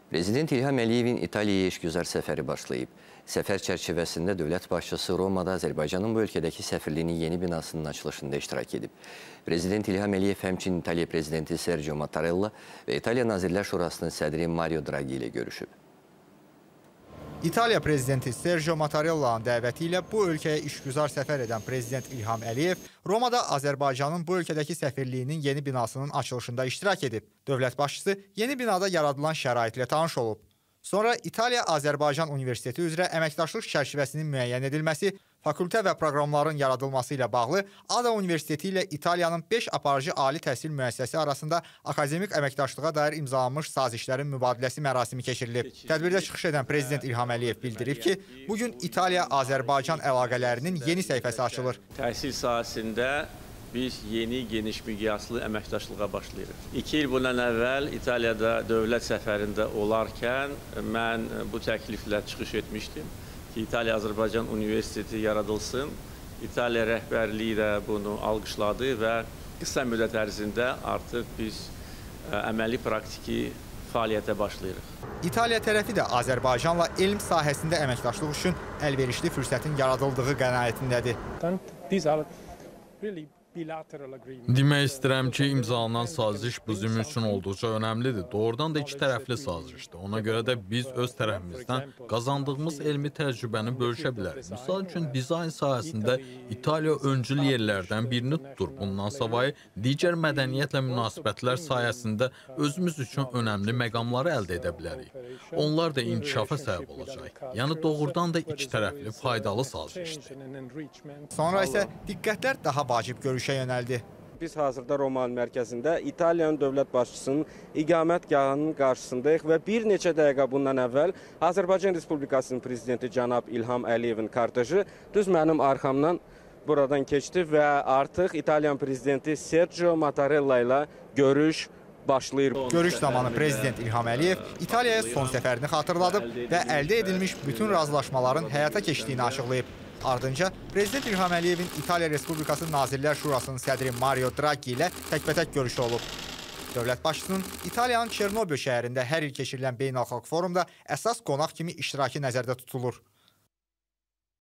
Prezident İlham Əliyevin İtaliyaya işgüzar səfəri başlayıb. Səfər çərçivəsində dövlət başçısı Romada Azərbaycanın bu ölkədəki səfirliyinin yeni binasının açılışında iştirak edib. Prezident İlham Əliyev həmçinin İtaliya prezidenti Sergio Mattarella və İtaliya Nazirlər Şurasının sədri Mario Draghi ilə görüşüb. İtaliya prezidenti Sergio Mattarella'nın dəvəti ilə bu ölkəyə işgüzar səfər edən prezident İlham Əliyev Romada Azərbaycanın bu ölkədəki səfirliyinin yeni binasının açılışında iştirak edib. Dövlət başçısı yeni binada yaradılan şəraitlə tanış olub. Sonra İtaliya-Azərbaycan Universiteti üzrə əməkdaşlıq çərçivəsinin müəyyən edilməsi, fakültə və proqramların yaradılması ilə bağlı ADA Universiteti ilə İtaliyanın 5 aparıcı ali təhsil müəssisəsi arasında akademik əməkdaşlığa dair imzalanmış sazişlərin mübadiləsi mərasimi keçirilib. Tədbirdə çıxış edən prezident İlham Əliyev bildirib ki, bugün İtaliya-Azərbaycan əlaqələrinin yeni səhifəsi açılır. Təhsil sahəsində biz yeni geniş miqyaslı əməkdaşlığa başlayırıq. 2 il bundan əvvəl İtaliyada dövlət səfərində olarkən mən bu təkliflə çıxış etmişdim ki, İtaliya-Azərbaycan Universiteti yaradılsın. İtaliya rəhbərliyi də bunu alqışladı və qısa müddət ərzində artıq biz əməli praktiki fəaliyyətə başlayırıq. İtaliya tərəfi də Azərbaycanla elm sahəsində əməkdaşlıq üçün əlverişli fürsətin yaradıldığı qənaətindədir. Demək istəyirəm ki, imzalanan saziş bizim üçün olduqca önəmlidir. Doğrudan da iki tərəfli sazişdir. Ona görə də biz öz tərəfimizdən qazandığımız elmi təcrübəni bölüşə bilərik. Misal üçün, dizayn sahəsində İtaliya öncül yerlərdən birini tutur. Bundan savayı digər mədəniyyətlə münasibətlər sayəsində özümüz üçün önəmli məqamları əldə edə bilərik. Onlar da inkişafa səbəb olacaq. Yəni doğrudan da iki tərəfli faydalı sazişdir. Sonra isə diqqətlər daha vacib görüşə yönəldi. Biz hazırda Romanın mərkəzində İtaliyanın dövlət başçısının iqamətgahının qarşısındayıq və bir neçə dəqiqə bundan əvvəl Azərbaycan Respublikasının prezidenti cənab İlham Əliyevin korteji düz mənim arxamdan buradan keçdi və artıq İtaliyan prezidenti Sergio Mattarella ilə görüş başlayır. Görüş zamanı prezident İlham Əliyev İtaliyaya son səfərini xatırladıb və əldə edilmiş bütün razılaşmaların həyata keçdiyini açıqlayıb. Ardınca prezident İlham Əliyevin İtaliya Respublikası Nazirlər Şurasının sədri Mario Draghi ilə təkbətək görüşü olub. Dövlət başçısının İtaliyanın Çernobil şəhərində hər il keçirilən beynəlxalq forumda əsas qonaq kimi iştirakı nəzərdə tutulur.